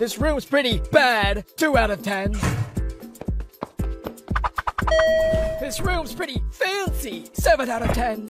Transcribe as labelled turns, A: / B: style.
A: This room's pretty bad. 2 out of 10. This room's pretty fancy. 7 out of 10.